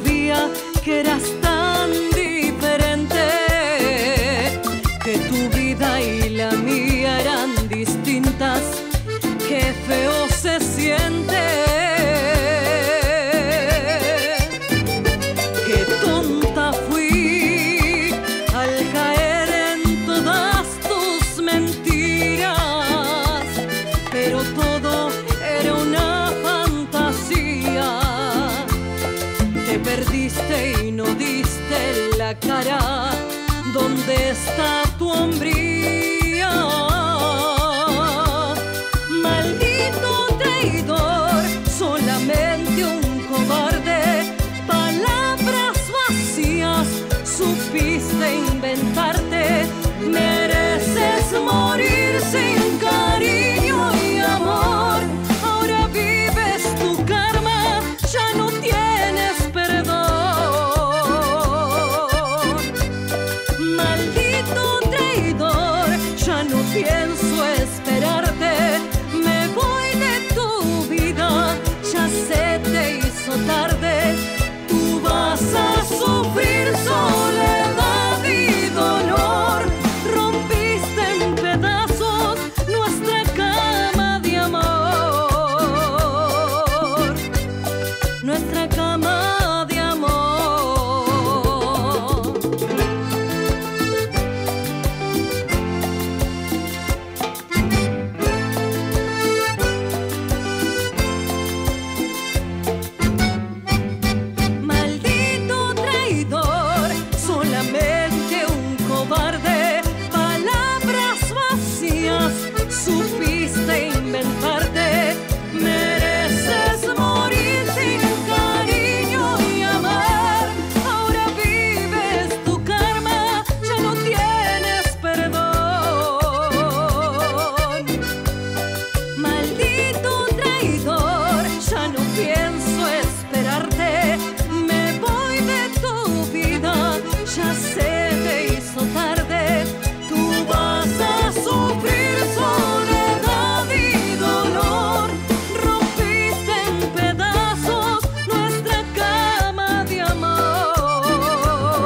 sabía que eras tan diferente, que tu vida y la mía eran distintas. Qué feo se siente. Qué tonta fui al caer en todas tus mentiras, pero todo era una fantasía. Te perdiste y no diste la cara. ¿Dónde está tu hombría? Maldito traidor, solamente un cobarde. Palabras vacías supiste inventarte. Mereces morir sin cariño y amor. Ahora vives tu karma, ya no tienes perdón. Maldito traidor, ya no pienso esperarte. Me voy de tu vida, ya se te hizo tarde. Tú vas a sufrir soledad y dolor. Rompiste en pedazos nuestra cama de amor, nuestra cama de amor. Maldito traidor, solamente un cobarde. Palabras vacías supiste inventarte. Mereces morir sin cariño y amar. Ahora vives tu karma, ya no tienes perdón. Maldito traidor, ya no pienso esperarte. Me voy de tu vida, ya se te hizo tarde. Tú vas a sufrir soledad y dolor. Rompiste en pedazos nuestra cama de amor,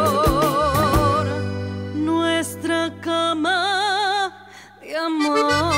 nuestra cama de amor.